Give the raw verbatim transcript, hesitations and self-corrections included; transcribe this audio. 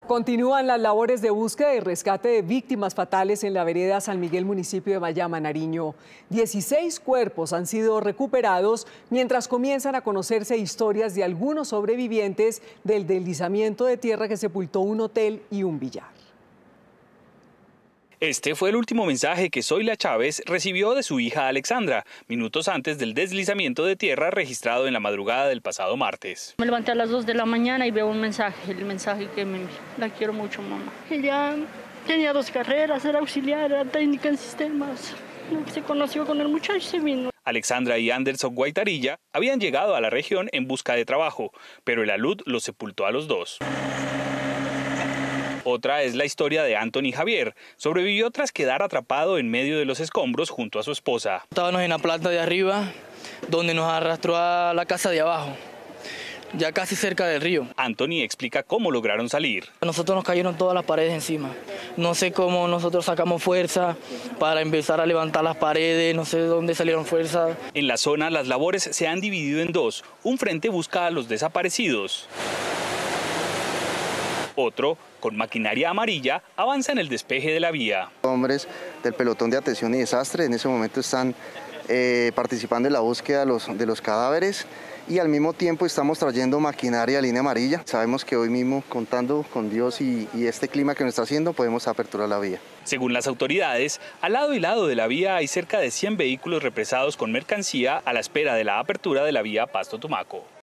Continúan las labores de búsqueda y rescate de víctimas fatales en la vereda San Miguel, municipio de Mayama, Nariño. dieciséis cuerpos han sido recuperados mientras comienzan a conocerse historias de algunos sobrevivientes del deslizamiento de tierra que sepultó un hotel y un billar. Este fue el último mensaje que Zoila Chávez recibió de su hija Alexandra, minutos antes del deslizamiento de tierra registrado en la madrugada del pasado martes. Me levanté a las dos de la mañana y veo un mensaje, el mensaje que me envió. La quiero mucho, mamá. Ella tenía dos carreras, era auxiliar, era técnica en sistemas. Se conoció con el muchacho y se vino. Alexandra y Anderson Guaitarilla habían llegado a la región en busca de trabajo, pero el alud los sepultó a los dos. Otra es la historia de Anthony Javier. Sobrevivió tras quedar atrapado en medio de los escombros junto a su esposa. Estábamos en la planta de arriba, donde nos arrastró a la casa de abajo, ya casi cerca del río. Anthony explica cómo lograron salir. A nosotros nos cayeron todas las paredes encima. No sé cómo nosotros sacamos fuerza para empezar a levantar las paredes, no sé de dónde salieron fuerzas. En la zona las labores se han dividido en dos. Un frente busca a los desaparecidos. Otro, con maquinaria amarilla, avanza en el despeje de la vía. Hombres del pelotón de atención y desastre en ese momento están eh, participando en la búsqueda de los, de los cadáveres y al mismo tiempo estamos trayendo maquinaria a línea amarilla. Sabemos que hoy mismo, contando con Dios y, y este clima que nos está haciendo, podemos aperturar la vía. Según las autoridades, al lado y lado de la vía hay cerca de cien vehículos represados con mercancía a la espera de la apertura de la vía Pasto-Tumaco.